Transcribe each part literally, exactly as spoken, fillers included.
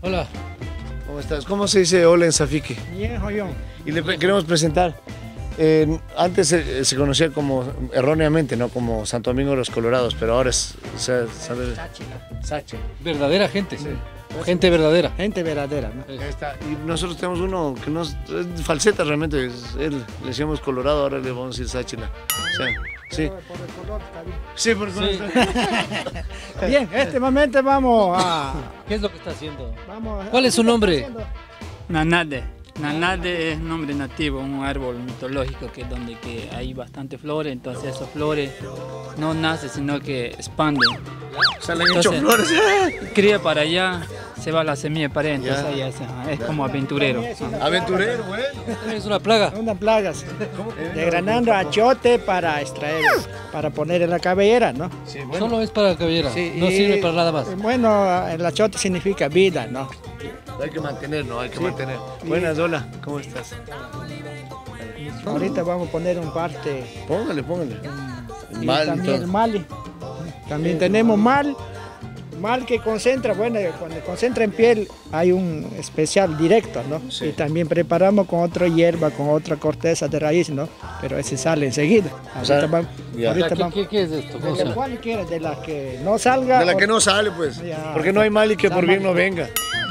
Hola. ¿Cómo estás? ¿Cómo se dice hola en Safique? Bien, joyón. Y le queremos presentar. Eh, antes se, se conocía como, erróneamente, ¿no? Como Santo Domingo de los Colorados, pero ahora es, o sea, ¿sabes? Sachi. Verdadera gente. Sí. Gente verdadera. Gente verdadera, ¿no? Ahí está. Y nosotros tenemos uno que no es, es falseta realmente, es él. Le decíamos Colorado, ahora le vamos a decir Sáchila. O sea, sí. Por el color está bien. Sí, por el color. Sí. Bien, este momento vamos a... ¿Qué es lo que está haciendo? Vamos a- ¿Cuál es su nombre? Nanade. Nanade es nombre nativo, un árbol mitológico que donde que hay bastante flores, entonces esas flores no nacen sino que expanden. O sea, le han hecho Entonces, flores. Cría para allá, se va la semilla para allá, entonces Ya. ahí es, ajá, es como aventurero. Ajá. Aventurero, güey. Es una plaga. Una plaga, sí. Desgranando achote para extraer, para poner en la cabellera, ¿no? Sí, bueno. Solo es para cabellera. Sí, No y- sirve para nada más. Bueno, el achote significa vida, ¿no? Hay que mantener, ¿no? Hay que mantener. Buenas, hola. ¿Cómo estás? Ahorita vamos a poner un parte... Póngale, póngale. Y Mal y también todo. el mal. También tenemos mal, mal que concentra, bueno, cuando concentra en piel hay un especial directo, ¿no? Sí. Y también preparamos con otra hierba, con otra corteza de raíz, ¿no? Pero ese sale enseguida. O sea, Ahorita vamos, ya. ahorita ¿Qué, vamos. qué- qué es esto? ¿Cómo se De llama? cualquiera, de la que no salga. De la o- que no sale, pues. Ya. Porque no hay mal y que por bien no venga.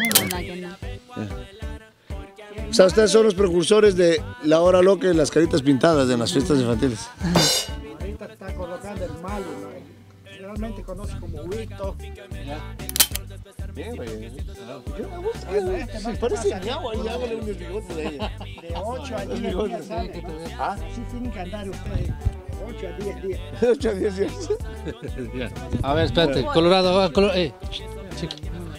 O sea, ustedes son los precursores de la hora loca y las caritas pintadas en las fiestas infantiles. Ahorita está colocando el mal, ¿no? Realmente conoce como huito. Bien, güey. Este no Parece pasa. ñau, ahí hágale unos bigotes de ella. De ocho a diez bigotes, días sale. ¿Ah? Sí tienen que andar ustedes. ocho a diez días. ocho a diez días. Ya. A ver, espérate. Colorado. ah, colo- eh, chico,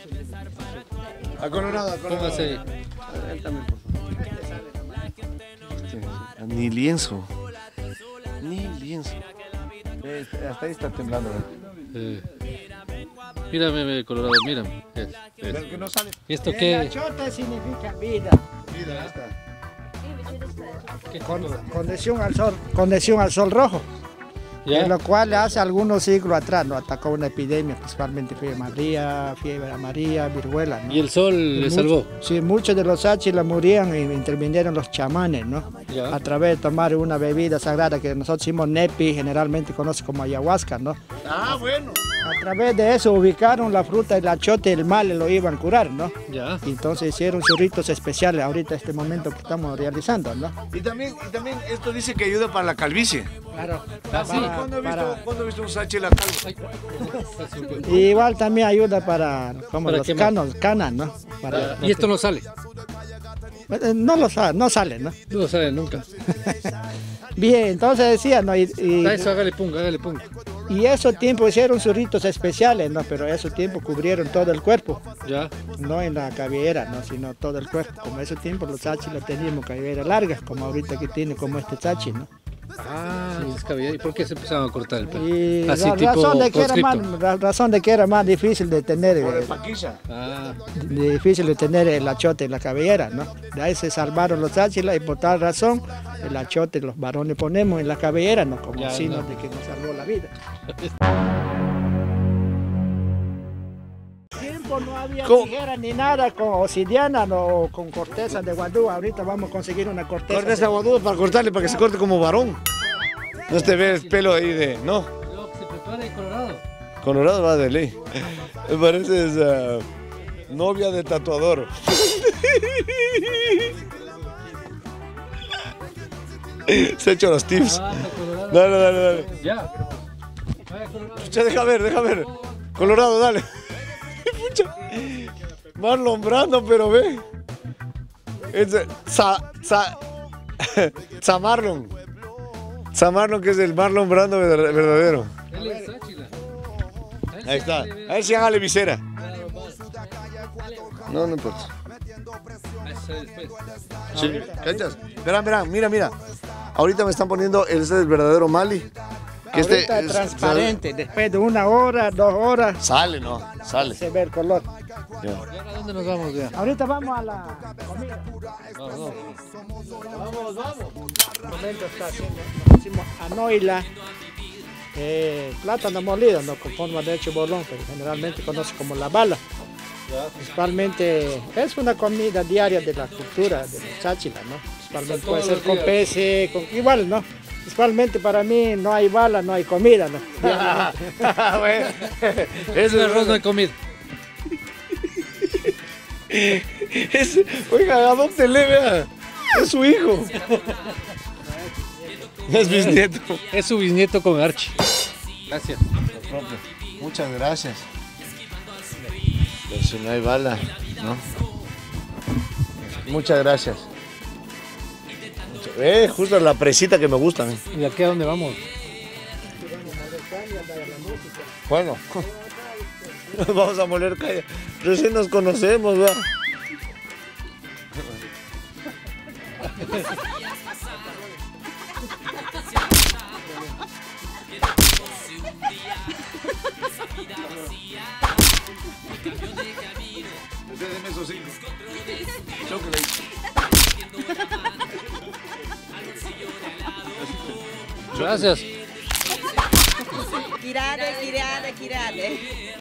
A Colorado, a Colorado. póngase ahí. Él también, por favor. Este, Ni lienzo. Ni lienzo. Eh, Hasta ahí está temblando. Eh, Mírame, ve, Colorado, mírame. Es, es. Pero que no sale. ¿Esto El qué? achote significa vida. Mira, ahí está. ¿Qué Con, tipo? condición al sol, condición al sol rojo. ¿Ya? En lo cual hace algunos siglos atrás nos atacó una epidemia, principalmente fiebre amarilla, fiebre amarilla, viruela, ¿no? ¿Y el sol le Mucho- salvó? Sí, muchos de los áchilas morían y intervinieron los chamanes, ¿no? Ya. A través de tomar una bebida sagrada que nosotros decimos nepi, generalmente conoce como ayahuasca, ¿no? Ah, bueno. A través de eso ubicaron la fruta, el achote y el mal y lo iban a curar, ¿no? Ya. Y entonces hicieron sus ritos especiales ahorita este momento que estamos realizando, ¿no? Y también, y también esto dice que ayuda para la calvicie. Claro. Ah, sí. Para- ¿Cuándo he visto, para- ¿cuándo he visto un sache en la calva? Ay, Y igual también ayuda para, como ¿Para los qué más? canos, canas, ¿no? Para- Y esto no sale. Eh, no lo sabe, no sale, ¿no? No sale nunca. Bien, entonces decía, ¿no? Y, y, A eso hágale pum, hágale pum. y esos tiempos hicieron sus ritos especiales, ¿no? Pero esos tiempos cubrieron todo el cuerpo, Ya. no en la cabellera, ¿no? Sino todo el cuerpo. Como esos tiempos los chachis los teníamos cabellera largas, como ahorita que tiene como este chachi, ¿no? Ah, es cabellera. ¿Y por qué se empezaron a cortar el pelo? Y Así la tipo razón de, que era más, conscripto. la razón de que era más difícil de tener, Por el eh, paquilla. Ah, difícil de tener el achote en la cabellera, ¿no? De ahí se salvaron los áchilas y por tal razón el achote los varones ponemos en la cabellera, ¿no? Como Ya, signo ya. de que nos salvó la vida. Tiempo no había ¿Cómo? tijera ni nada con obsidiana no, o con corteza de guadú. Ahorita vamos a conseguir una corteza. Corta esa guaduda para cortarle, para que se corte como varón. No te ve el pelo ahí de... No, lo que se prepara en Colorado. Colorado va de ley. Me pareces ah, novia de tatuador. Se ha hecho los tips. Ah, Colorado. Dale, dale, dale. Ya. Vaya, Colorado. Pucha, deja ver, deja ver. Colorado, dale. Pucha. Marlon Brando, pero ve. Es de- Sa, sa, Sa Marlon. Sa Marlon, que es el Marlon Brando ver- verdadero. Él es Sáchila. A él Ahí se está. le ve- A ver si hágale visera. Claro, va. No, no importa. A eso después. Sí, ¿cachas? Verán, verán, mira, mira. Ahorita me están poniendo el, ese es el verdadero Mali. Que Ahorita este es transparente. Después de una hora, dos horas, Sale, ¿no? Sale. se ve el color. Ya. ¿Y ahora dónde nos vamos ya? Ahorita vamos a la comida. Vamos, vamos. Vamos, vamos. El momento está haciendo, nos decimos anoila, eh, plátano molido, no con forma de hecho bolón, pero generalmente conoce como la bala. Principalmente es una comida diaria de la cultura de los cháchilas, ¿no? Principalmente puede todos ser los con días. peces, con, igual, ¿no? Principalmente para mí no hay bala, no hay comida, ¿no? Bueno, Sin eso es arroz no hay comida. Es, oiga, adóptele, vea. Es su hijo. Es bisnieto. Es su bisnieto con Archie. Gracias. Muchas gracias. Pero si no hay bala, ¿no? Muchas gracias. Eh, justo la presita que me gusta a mí. ¿Y aquí a dónde vamos? Bueno, vamos a moler calle. Recién nos conocemos, ¿verdad? Deme esos cinco. Gracias. Kirade, kirade, kirade.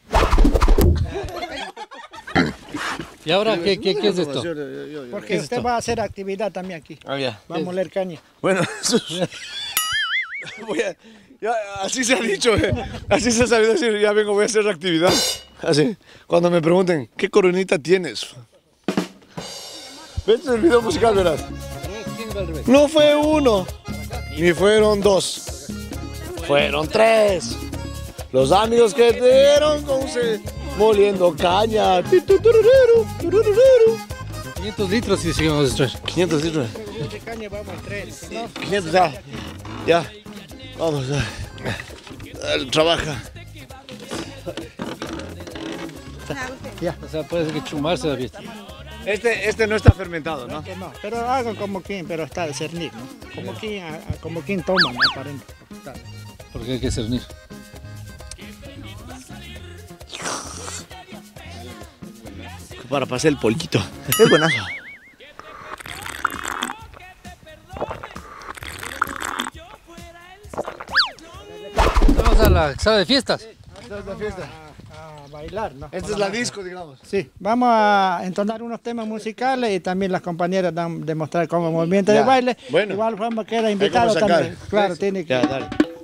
¿Y ahora qué, qué, qué es esto? Porque ¿Qué es usted esto? va a hacer actividad también aquí. Ah, ya. Va a moler caña. Bueno, eso es- voy a- ya, así se ha dicho, eh. Así se ha sabido decir, ya vengo, voy a hacer actividad. Así, cuando me pregunten, ¿qué coronita tienes? Este es el video musical, verás. No fue uno, ni fueron dos, fueron tres. Los amigos que te dieron con se moliendo caña. Ti, tu, turururu, turururu. quinientos litros y seguimos después. quinientos litros. De caña vamos a tres, ¿no? quinientos, ya. Ya. Vamos. ya. Él trabaja. O sea, puede que chumarse la fiesta. Este, este no está fermentado, ¿no? Que no, pero hago como quien, pero está de cernir, ¿no? Como quien, a- a- como quien toma, ¿no? Aparente. Está. Porque hay que cernir. Para pasar el polquito. Es buenazo. Vamos a la sala de fiestas. Esta es la fiesta. A bailar, ¿no? Esta es la disco, digamos. Sí, vamos a entonar unos temas musicales y también las compañeras dan demostrar como movimiento Ya. de baile. Bueno. Igual vamos queda invitado sacar. también. Claro, tiene que. Ya, dale.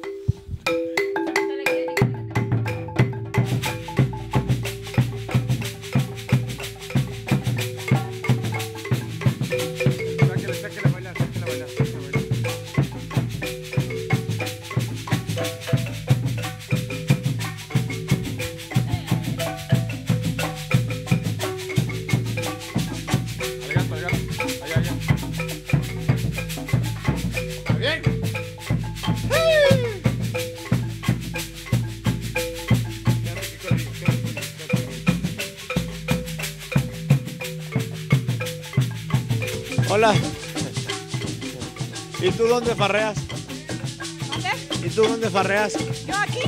Hola. ¿Y tú dónde farreas? ¿Y tú dónde farreas? Yo aquí.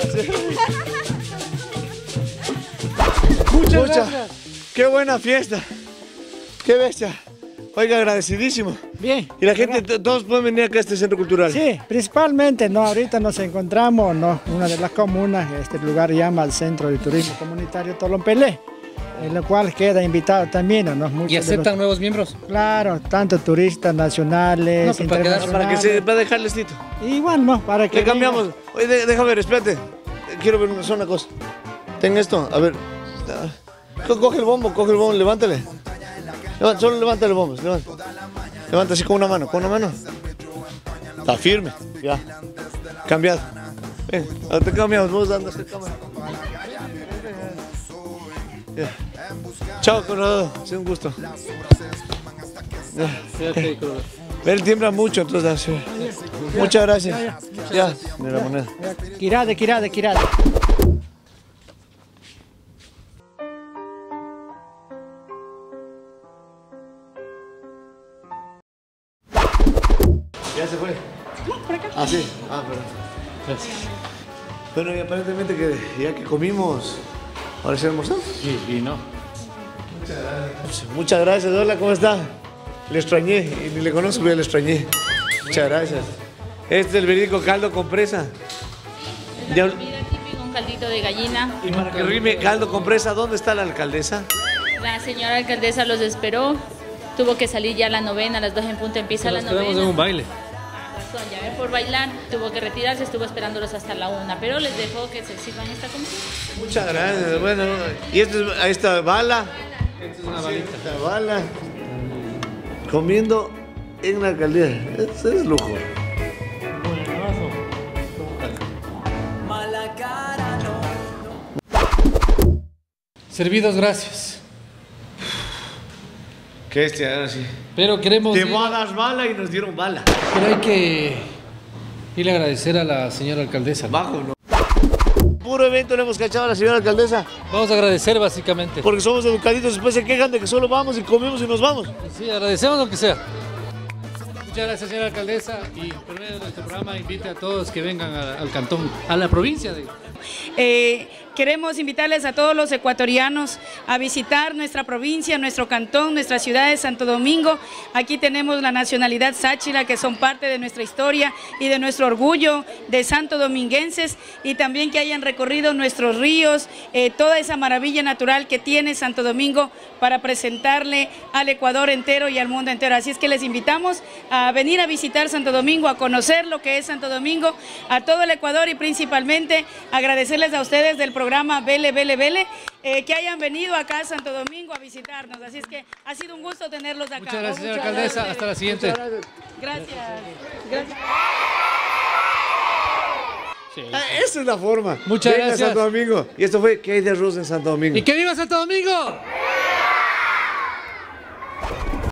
Muchas gracias. Qué buena fiesta. Qué bestia. Oiga, agradecidísimo. Bien. Y la gente, t- todos pueden venir acá a este centro cultural. Sí, principalmente, no, ahorita nos encontramos, no, una de las comunas, este lugar llama el Centro de Turismo Comunitario Tolompelé, en lo cual queda invitado también, ¿no? Muchos ¿Y de aceptan los- nuevos miembros? Claro, tanto turistas nacionales, No, pero para quedar- Para que se va a dejar listito. Igual, ¿no? Para que Le cambiamos. venga. Oye, de- deja ver, espérate. Eh, Quiero ver una sola cosa. Ten esto, a ver. Ah, co- Coge el bombo, coge el bombo, levántale. Levanta, solo levántale el bombo, levanta. Levanta así con una mano, con una mano. Está firme, ya. Cambiado. Ven, ahora te cambiamos, vos dando esta cámara. Ya. Chao, Colorado, ha sido un gusto. Ya. Él tiembla mucho, entonces así. Muchas gracias. Ya, de la moneda. Kirade, kirade, kirade. ¿Ya se fue? Ah, sí. Ah, perdón. Gracias. Bueno, y aparentemente que ya que comimos, ahora sí almorzamos. Sí, y no. Muchas gracias. Hola, ¿cómo está? Le extrañé y ni le conozco, pero le extrañé. Muchas gracias. Este es el verídico caldo con presa. La Ya- comida típica, un caldito de gallina. Y para que rime caldo con presa, ¿dónde está la alcaldesa? La señora alcaldesa los esperó. Tuvo que salir ya a la novena, a las dos en punto empieza la Nos quedamos novena. en un baile. Razón, ya ven, por bailar, tuvo que retirarse, estuvo esperándolos hasta la una, pero les dejó que se sirvan esta comida. Muchas gracias. Bueno, y esta es esta bala. Esta es una balita. Esta bala. Comiendo en la alcaldía. Eso es lujo. Servidos, gracias. Que este ahora sí. Pero queremos... Te ir- voy a dar bala y nos dieron bala. Pero hay que irle a agradecer a la señora alcaldesa, ¿no? Bajo, ¿no? Puro evento le hemos cachado a la señora alcaldesa. Vamos a agradecer básicamente. Porque somos educaditos, después se quejan de que solo vamos y comemos y nos vamos. Sí, agradecemos lo que sea. Muchas gracias, señora alcaldesa. Y por medio de nuestro programa invite a todos que vengan a- al cantón, a la provincia de... Eh, queremos invitarles a todos los ecuatorianos a visitar nuestra provincia, nuestro cantón, nuestra ciudad de Santo Domingo. Aquí tenemos la nacionalidad sáchila, que son parte de nuestra historia y de nuestro orgullo de santo dominguenses, y también que hayan recorrido nuestros ríos, eh, toda esa maravilla natural que tiene Santo Domingo para presentarle al Ecuador entero y al mundo entero. Así es que les invitamos a venir a visitar Santo Domingo, a conocer lo que es Santo Domingo, a todo el Ecuador, y principalmente agradecerles a ustedes del programa Vele, Vele, Vele, eh, que hayan venido acá a Santo Domingo a visitarnos. Así es que ha sido un gusto tenerlos acá. Muchas gracias, señora alcaldesa. Hasta la siguiente. Gracias. Gracias. Sí. Ah, esa es la forma. Muchas Venga, gracias. Santo Domingo. Y esto fue ¿Qué hay de arroz en Santo Domingo? ¡Y que viva Santo Domingo!